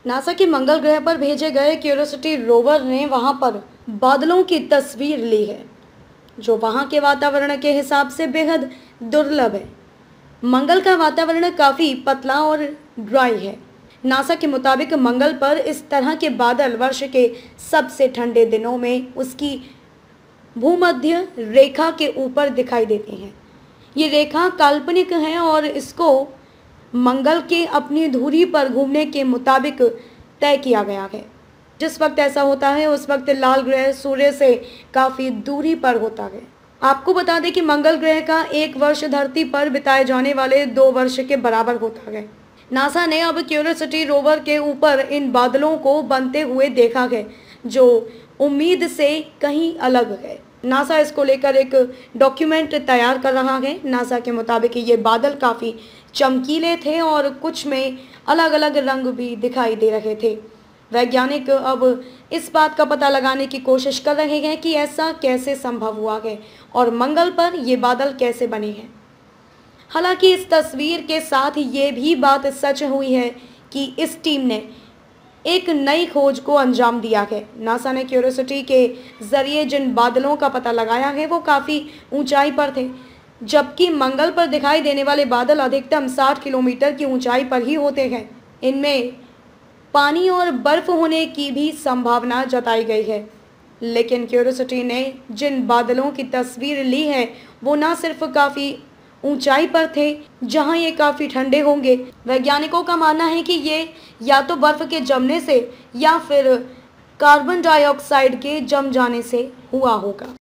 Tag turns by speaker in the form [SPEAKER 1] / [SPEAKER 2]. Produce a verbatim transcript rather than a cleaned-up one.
[SPEAKER 1] NASA के मंगल ग्रह पर भेजे गए क्यूरियोसिटी रोवर ने वहां पर बादलों की तस्वीर ली है, जो वहां के वातावरण के हिसाब से बेहद दुर्लभ है। मंगल का वातावरण काफ़ी पतला और ड्राई है। नासा के मुताबिक मंगल पर इस तरह के बादल वर्ष के सबसे ठंडे दिनों में उसकी भूमध्य रेखा के ऊपर दिखाई देती हैं। ये रेखा काल्पनिक है और इसको मंगल के अपनी धुरी पर घूमने के मुताबिक तय किया गया है। जिस वक्त ऐसा होता है उस वक्त लाल ग्रह सूर्य से काफ़ी दूरी पर होता है। आपको बता दें कि मंगल ग्रह का एक वर्ष धरती पर बिताए जाने वाले दो वर्ष के बराबर होता है। नासा ने अब क्यूरियोसिटी रोवर के ऊपर इन बादलों को बनते हुए देखा है, जो उम्मीद से कहीं अलग है। नासा इसको लेकर एक डॉक्यूमेंट तैयार कर रहा है। नासा के मुताबिक ये बादल काफ़ी चमकीले थे और कुछ में अलग अलग रंग भी दिखाई दे रहे थे। वैज्ञानिक अब इस बात का पता लगाने की कोशिश कर रहे हैं कि ऐसा कैसे संभव हुआ है और मंगल पर ये बादल कैसे बने हैं। हालांकि इस तस्वीर के साथ ये भी बात सच हुई है कि इस टीम ने एक नई खोज को अंजाम दिया है। नासा ने क्यूरियोसिटी के जरिए जिन बादलों का पता लगाया है वो काफ़ी ऊंचाई पर थे, जबकि मंगल पर दिखाई देने वाले बादल अधिकतम साठ किलोमीटर की ऊंचाई पर ही होते हैं। इनमें पानी और बर्फ होने की भी संभावना जताई गई है। लेकिन क्यूरियोसिटी ने जिन बादलों की तस्वीर ली है वो न सिर्फ काफ़ी ऊंचाई पर थे जहां ये काफ़ी ठंडे होंगे। वैज्ञानिकों का मानना है कि ये या तो बर्फ के जमने से या फिर कार्बन डाइऑक्साइड के जम जाने से हुआ होगा।